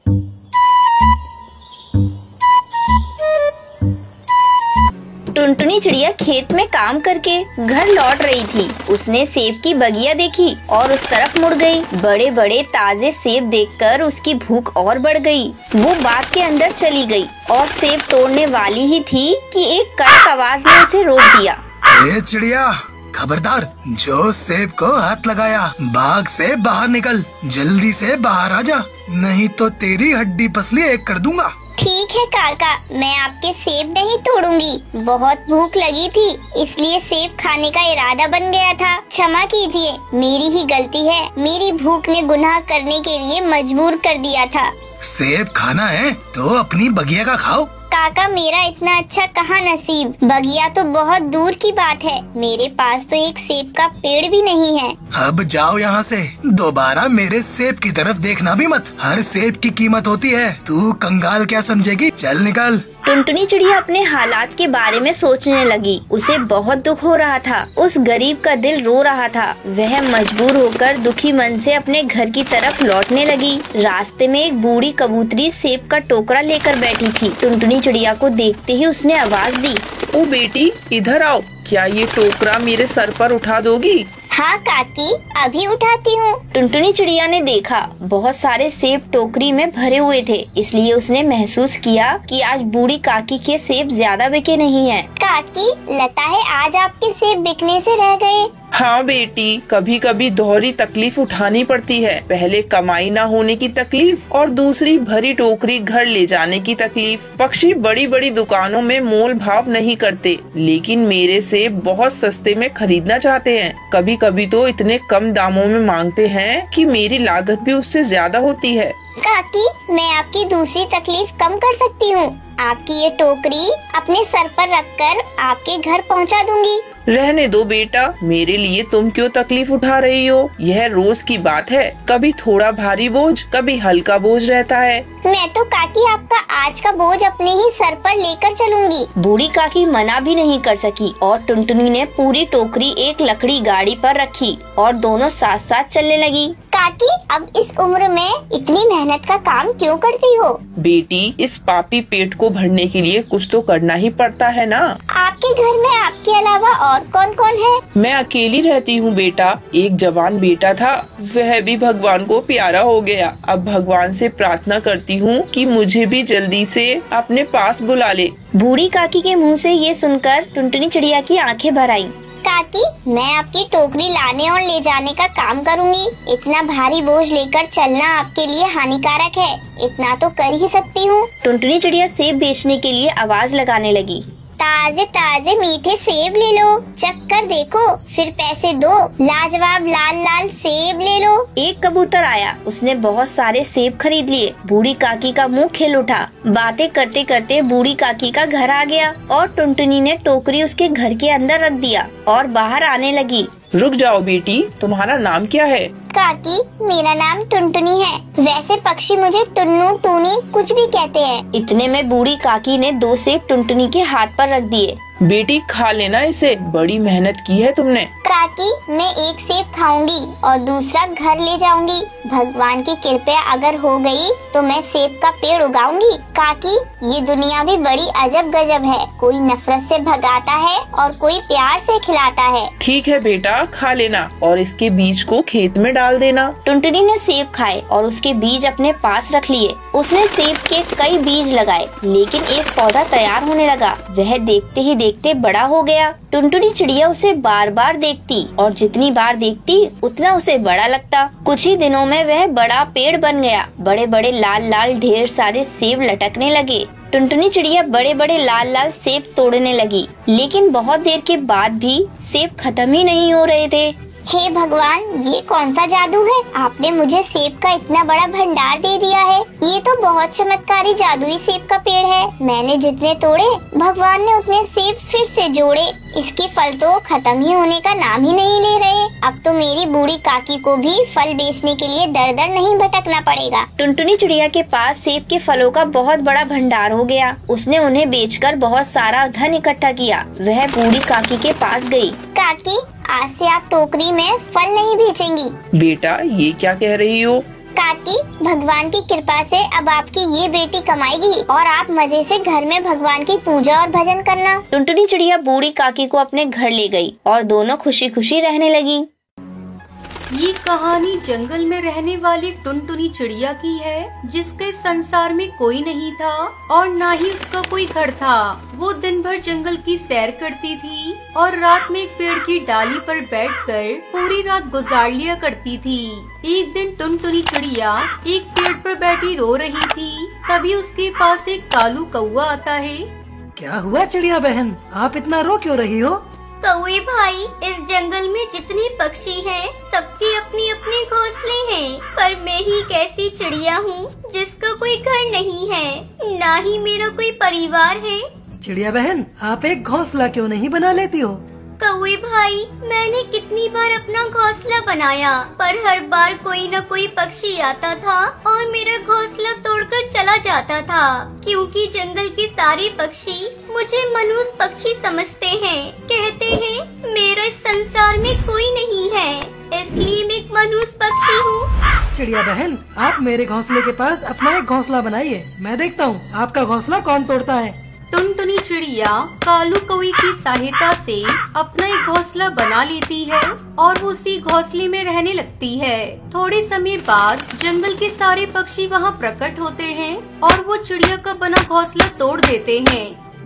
टुनटुनी चिड़िया खेत में काम करके घर लौट रही थी। उसने सेब की बगिया देखी और उस तरफ मुड़ गई। बड़े बड़े ताजे सेब देखकर उसकी भूख और बढ़ गई। वो बाग के अंदर चली गई और सेब तोड़ने वाली ही थी कि एक कड़क आवाज ने उसे रोक दिया। ए चिड़िया, खबरदार, जो सेब को हाथ लगाया बाग से बाहर निकल, जल्दी से बाहर आ जा, नहीं तो तेरी हड्डी पसली एक कर दूंगा। ठीक है काका, मैं आपके सेब नहीं तोड़ूंगी। बहुत भूख लगी थी इसलिए सेब खाने का इरादा बन गया था। क्षमा कीजिए, मेरी ही गलती है। मेरी भूख ने गुनाह करने के लिए मजबूर कर दिया था। सेब खाना है तो अपनी बगिया का खाओ। काका, मेरा इतना अच्छा कहाँ नसीब। बगिया तो बहुत दूर की बात है। मेरे पास तो एक सेब का पेड़ भी नहीं है। अब जाओ यहाँ से, दोबारा मेरे सेब की तरफ देखना भी मत। हर सेब की कीमत होती है, तू कंगाल क्या समझेगी, चल निकल। टुनटुनी चिड़िया अपने हालात के बारे में सोचने लगी। उसे बहुत दुख हो रहा था। उस गरीब का दिल रो रहा था। वह मजबूर होकर दुखी मन से अपने घर की तरफ लौटने लगी। रास्ते में एक बूढ़ी कबूतरी सेब का टोकरा लेकर बैठी थी। टुनटुनी चिड़िया को देखते ही उसने आवाज दी, ओ बेटी, इधर आओ। क्या ये टोकरा मेरे सर पर उठा दोगी? हाँ काकी, अभी उठाती हूँ। टुनटुनी चिड़िया ने देखा बहुत सारे सेब टोकरी में भरे हुए थे, इसलिए उसने महसूस किया कि आज बूढ़ी काकी के सेब ज्यादा बिके नहीं हैं। काकी, लगता है आज आपके सेब बिकने से रह गए। हाँ बेटी, कभी कभी दोहरी तकलीफ उठानी पड़ती है। पहले कमाई ना होने की तकलीफ और दूसरी भरी टोकरी घर ले जाने की तकलीफ। पक्षी बड़ी बड़ी दुकानों में मोल भाव नहीं करते, लेकिन मेरे सेब बहुत सस्ते में खरीदना चाहते हैं। कभी कभी तो इतने कम दामों में मांगते हैं कि मेरी लागत भी उससे ज्यादा होती है। काकी, मैं आपकी दूसरी तकलीफ कम कर सकती हूँ। आपकी ये टोकरी अपने सर पर रखकर आपके घर पहुँचा दूंगी। रहने दो बेटा, मेरे लिए तुम क्यों तकलीफ उठा रही हो? यह रोज की बात है। कभी थोड़ा भारी बोझ, कभी हल्का बोझ रहता है। मैं तो काकी आपका आज का बोझ अपने ही सर पर लेकर चलूंगी। बूढ़ी काकी मना भी नहीं कर सकी और टुनटुनी ने पूरी टोकरी एक लकड़ी गाड़ी पर रखी और दोनों साथ साथ चलने लगी। काकी, अब इस उम्र में इतनी मेहनत का काम क्यों करती हो? बेटी, इस पापी पेट को भरने के लिए कुछ तो करना ही पड़ता है ना। आपके घर में आपके अलावा और कौन कौन है? मैं अकेली रहती हूँ बेटा। एक जवान बेटा था, वह भी भगवान को प्यारा हो गया। अब भगवान से प्रार्थना करती हूँ कि मुझे भी जल्दी से अपने पास बुला ले। बूढ़ी काकी के मुँह से ये सुनकर टुनटुनी चिड़िया की आंखें भर आईं। काकी, मैं आपकी टोकरी लाने और ले जाने का काम करूंगी। इतना भारी बोझ लेकर चलना आपके लिए हानिकारक है, इतना तो कर ही सकती हूँ। टुनटुनी चिड़िया सेब बेचने के लिए आवाज लगाने लगी। ताजे ताजे मीठे सेब ले लो, चक्कर देखो, फिर पैसे दो। लाजवाब लाल लाल सेब ले लो। एक कबूतर आया, उसने बहुत सारे सेब खरीद लिए। बूढ़ी काकी का मुंह खिल उठा। बातें करते करते बूढ़ी काकी का घर आ गया और टुनटुनी ने टोकरी उसके घर के अंदर रख दिया और बाहर आने लगी। रुक जाओ बेटी, तुम्हारा नाम क्या है? काकी, मेरा नाम टुनटुनी है। वैसे पक्षी मुझे टुन्नू टूनी कुछ भी कहते हैं। इतने में बूढ़ी काकी ने 2 सेब टुनटुनी के हाथ पर रख दिए। बेटी, खा लेना इसे, बड़ी मेहनत की है तुमने। काकी, मैं एक सेब खाऊंगी और दूसरा घर ले जाऊंगी। भगवान की कृपा अगर हो गई तो मैं सेब का पेड़ उगाऊंगी। काकी, ये दुनिया भी बड़ी अजब गजब है। कोई नफरत से भगाता है और कोई प्यार से खिलाता है। ठीक है बेटा, खा लेना और इसके बीज को खेत में डाल देना। टुनटुनी ने सेब खाए और उसके बीज अपने पास रख लिए। उसने सेब के कई बीज लगाए, लेकिन एक पौधा तैयार होने लगा। वह देखते ही देखते बड़ा हो गया। टुनटुनी चिड़िया उसे बार बार देखती और जितनी बार देखती उतना उसे बड़ा लगता। कुछ ही दिनों में वह बड़ा पेड़ बन गया। बड़े बड़े लाल लाल ढेर सारे सेब लटकने लगे। टुनटुनी चिड़िया बड़े बड़े लाल लाल सेब तोड़ने लगी, लेकिन बहुत देर के बाद भी सेब खत्म ही नहीं हो रहे थे। हे भगवान, ये कौन सा जादू है? आपने मुझे सेब का इतना बड़ा भंडार दे दिया है। ये तो बहुत चमत्कारी जादुई सेब का पेड़ है। मैंने जितने तोड़े, भगवान ने उतने सेब फिर से जोड़े। इसके फल तो खत्म ही होने का नाम ही नहीं ले रहे। अब तो मेरी बूढ़ी काकी को भी फल बेचने के लिए दर दर नहीं भटकना पड़ेगा। टुनटुनी चिड़िया के पास सेब के फलों का बहुत बड़ा भंडार हो गया। उसने उन्हें बेचकर बहुत सारा धन इकट्ठा किया। वह बूढ़ी काकी के पास गई। काकी, आज से आप टोकरी में फल नहीं बेचेंगी। बेटा, ये क्या कह रही हो? काकी, भगवान की कृपा से अब आपकी ये बेटी कमाएगी और आप मजे से घर में भगवान की पूजा और भजन करना। टुनटुनी चिड़िया बूढ़ी काकी को अपने घर ले गई और दोनों खुशी खुशी रहने लगी। ये कहानी जंगल में रहने वाली टुनटुनी चिड़िया की है, जिसके संसार में कोई नहीं था और ना ही उसका कोई घर था। वो दिन भर जंगल की सैर करती थी और रात में एक पेड़ की डाली पर बैठकर पूरी रात गुजार लिया करती थी। एक दिन टुनटुनी चिड़िया एक पेड़ पर बैठी रो रही थी, तभी उसके पास एक कालू कौआ आता है। क्या हुआ चिड़िया बहन, आप इतना रो क्यों रही हो? कौवे भाई, इस जंगल में जितने पक्षी हैं, सबके अपने अपने घोंसले हैं, पर मैं ही एक ऐसी चिड़िया हूँ जिसका कोई घर नहीं है, ना ही मेरा कोई परिवार है। चिड़िया बहन, आप एक घोंसला क्यों नहीं बना लेती हो? कौवे भाई, मैंने कितनी बार अपना घोंसला बनाया, पर हर बार कोई न कोई पक्षी आता था और मेरा घोंसला तोड़कर चला जाता था, क्योंकि जंगल के सारे पक्षी मुझे मनुष्य पक्षी समझते हैं। कहते हैं मेरा इस संसार में कोई नहीं है, इसलिए मैं एक मनुष्य पक्षी हूँ। चिड़िया बहन, आप मेरे घोंसले के पास अपना एक घोंसला बनाइए, मैं देखता हूँ आपका घोंसला कौन तोड़ता है। टुनटुनी चिड़िया कालू कौवे की सहायता से अपना एक घोंसला बना लेती है और वो उसी घोंसले में रहने लगती है। थोड़े समय बाद जंगल के सारे पक्षी वहाँ प्रकट होते हैं और वो चिड़िया का बना घोंसला तोड़ देते हैं।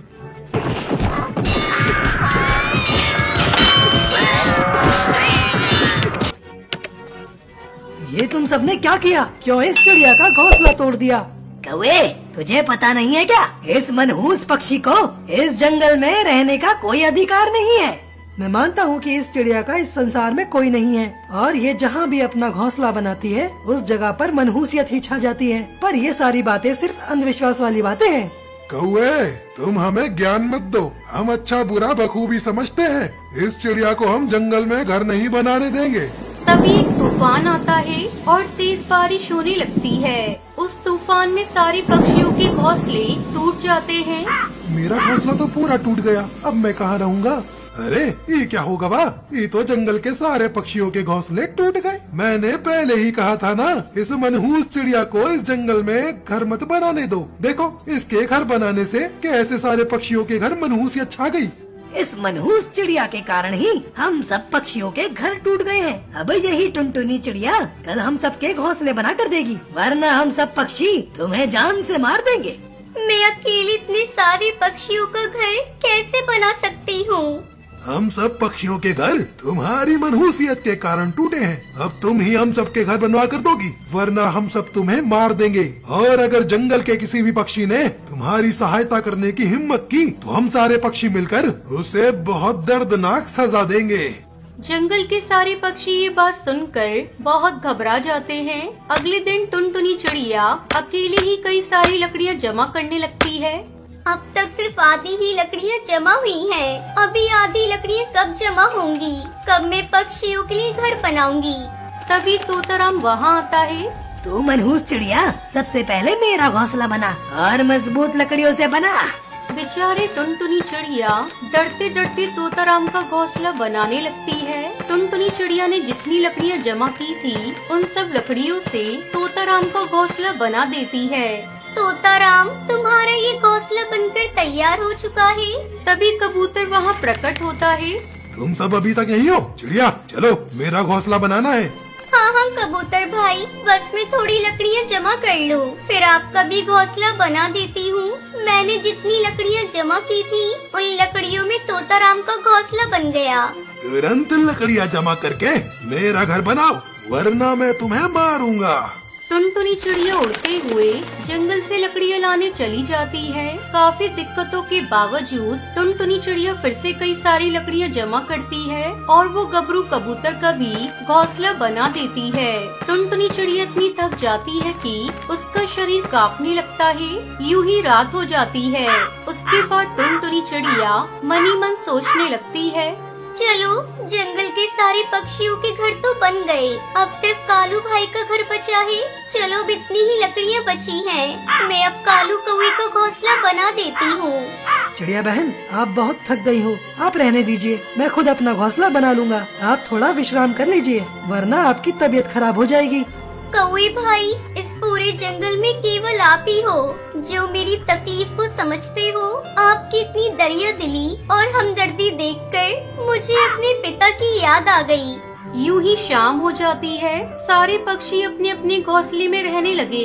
ये तुम सबने क्या किया? क्यों इस चिड़िया का घोंसला तोड़ दिया? कौवे, तुझे पता नहीं है क्या, इस मनहूस पक्षी को इस जंगल में रहने का कोई अधिकार नहीं है। मैं मानता हूँ कि इस चिड़िया का इस संसार में कोई नहीं है और ये जहाँ भी अपना घोंसला बनाती है उस जगह पर मनहूसियत ही छा जाती है, पर ये सारी बातें सिर्फ अंधविश्वास वाली बातें हैं। कौवे, तुम हमें ज्ञान मत दो, हम अच्छा बुरा बखूबी समझते हैं। इस चिड़िया को हम जंगल में घर नहीं बनाने देंगे। तभी एक तूफान आता है और तेज बारिश होने लगती है। उस तूफान में सारे पक्षियों के घोंसले टूट जाते हैं। मेरा घोंसला तो पूरा टूट गया, अब मैं कहाँ रहूँगा? अरे ये क्या होगा वाह, ये तो जंगल के सारे पक्षियों के घोंसले टूट गए। मैंने पहले ही कहा था ना, इस मनहूस चिड़िया को इस जंगल में घर मत बनाने दो। देखो इसके घर बनाने से कैसे सारे पक्षियों के घर मनहूसियत छा गई। इस मनहूस चिड़िया के कारण ही हम सब पक्षियों के घर टूट गए हैं। अब यही टुनटुनी चिड़िया कल हम सबके घोंसले बना कर देगी, वरना हम सब पक्षी तुम्हें जान से मार देंगे। मैं अकेली इतने सारे पक्षियों का घर कैसे बना सकती हूँ? हम सब पक्षियों के घर तुम्हारी मनहूसियत के कारण टूटे हैं। अब तुम ही हम सबके घर बनवा कर दोगी, वरना हम सब तुम्हें मार देंगे। और अगर जंगल के किसी भी पक्षी ने तुम्हारी सहायता करने की हिम्मत की तो हम सारे पक्षी मिलकर उसे बहुत दर्दनाक सजा देंगे। जंगल के सारे पक्षी ये बात सुनकर बहुत घबरा जाते हैं। अगले दिन टुनटुनी चिड़िया अकेले ही कई सारी लकड़ियाँ जमा करने लगती है। अब तक सिर्फ आधी ही लकड़ियाँ जमा हुई हैं। अभी आधी लकड़ियाँ कब जमा होंगी? कब मैं पक्षियों के लिए घर बनाऊंगी? तभी तोताराम वहाँ आता है। तू मनहूस चिड़िया, सबसे पहले मेरा घोंसला बना और मजबूत लकड़ियों से बना। बेचारे टुनटुनी चिड़िया डरते डरते तोताराम का घोंसला बनाने लगती है। टुनटुनी चिड़िया ने जितनी लकड़ियाँ जमा की थी उन सब लकड़ियों से तोताराम का घोंसला बना देती है। तोताराम, तुम्हारा ये घोंसला बनकर तैयार हो चुका है। तभी कबूतर वहाँ प्रकट होता है। तुम सब अभी तक यहीं हो? चिड़िया चलो, मेरा घोंसला बनाना है। हाँ हाँ कबूतर भाई, बस में थोड़ी लकड़ियाँ जमा कर लो, फिर आपका भी घोंसला बना देती हूँ। मैंने जितनी लकड़ियाँ जमा की थी उन लकड़ियों में तोताराम का घोंसला बन गया। तुरंत लकड़ियाँ जमा करके मेरा घर बनाओ, वरना मैं तुम्हें मारूंगा। टुनटुनी चिड़िया उड़ते हुए जंगल से लकड़ियाँ लाने चली जाती है। काफी दिक्कतों के बावजूद टुनटुनी चिड़िया फिर से कई सारी लकड़ियाँ जमा करती है और वो गबरू कबूतर का भी घोंसला बना देती है। टुनटुनी चिड़िया इतनी थक जाती है कि उसका शरीर कांपने लगता है। यूं ही रात हो जाती है। उसके बाद टुनटुनी चिड़िया मनी मन सोचने लगती है, चलो, जंगल के सारे पक्षियों के घर तो बन गए, अब सिर्फ कालू भाई का घर बचा है। चलो, अब इतनी ही लकड़ियाँ बची हैं, मैं अब कालू कौवे का घोंसला बना देती हूँ। चिड़िया बहन, आप बहुत थक गई हो, आप रहने दीजिए, मैं खुद अपना घोंसला बना लूँगा। आप थोड़ा विश्राम कर लीजिए, वरना आपकी तबीयत खराब हो जाएगी। कौवे भाई, इस पूरे जंगल में केवल आप ही हो जो मेरी तकलीफ को समझते हो। आपकी इतनी दरिया दिली और हमदर्दी देखकर मुझे अपने पिता की याद आ गई। यूं ही शाम हो जाती है। सारे पक्षी अपने अपने घोंसले में रहने लगे।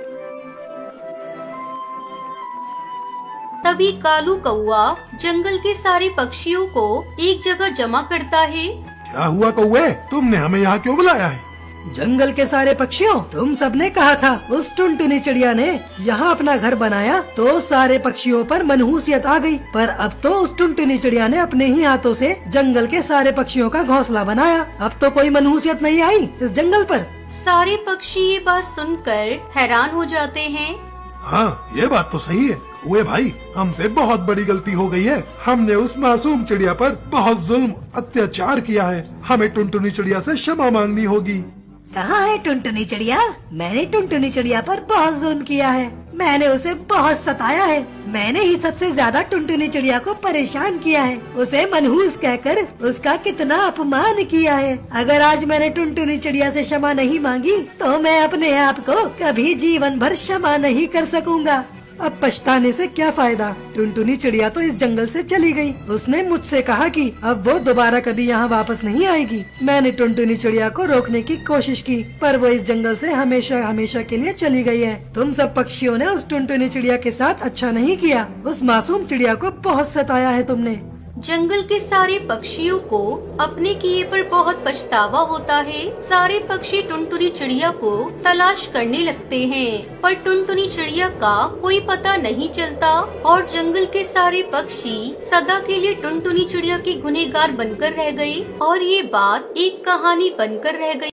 तभी कालू कौआ जंगल के सारे पक्षियों को एक जगह जमा करता है। क्या हुआ कौवे, तुमने हमें यहाँ क्यों बुलाया है? जंगल के सारे पक्षियों, तुम सबने कहा था उस टुनटुनी चिड़िया ने यहाँ अपना घर बनाया तो सारे पक्षियों पर मनहूसियत आ गई। पर अब तो उस टुनटुनी चिड़िया ने अपने ही हाथों से जंगल के सारे पक्षियों का घोंसला बनाया। अब तो कोई मनहूसियत नहीं आई इस जंगल पर। सारे पक्षी ये बात सुनकर हैरान हो जाते हैं। हाँ, ये बात तो सही है कौवे भाई, हमसे बहुत बड़ी गलती हो गई है। हमने उस मासूम चिड़िया पर बहुत जुल्म अत्याचार किया है। हमें टुनटुनी चिड़िया से क्षमा मांगनी होगी। कहाँ है टुनटुनी चिड़िया? मैंने टुनटुनी चिड़िया पर बहुत जुल्म किया है। मैंने उसे बहुत सताया है। मैंने ही सबसे ज्यादा टुनटुनी चिड़िया को परेशान किया है। उसे मनहूस कहकर उसका कितना अपमान किया है। अगर आज मैंने टुनटुनी चिड़िया से क्षमा नहीं मांगी तो मैं अपने आप को कभी जीवन भर क्षमा नहीं कर सकूंगा। अब पछताने से क्या फायदा। टुनटुनी चिड़िया तो इस जंगल से चली गई। उसने मुझसे कहा कि अब वो दोबारा कभी यहाँ वापस नहीं आएगी। मैंने टुनटुनी चिड़िया को रोकने की कोशिश की पर वो इस जंगल से हमेशा हमेशा के लिए चली गई है। तुम सब पक्षियों ने उस टुनटुनी चिड़िया के साथ अच्छा नहीं किया। उस मासूम चिड़िया को बहुत सताया है तुमने। जंगल के सारे पक्षियों को अपने किए पर बहुत पछतावा होता है। सारे पक्षी टुनटुनी चिड़िया को तलाश करने लगते हैं पर टुनटुनी चिड़िया का कोई पता नहीं चलता और जंगल के सारे पक्षी सदा के लिए टुनटुनी चिड़िया की गुनहगार बनकर रह गए और ये बात एक कहानी बनकर रह गई।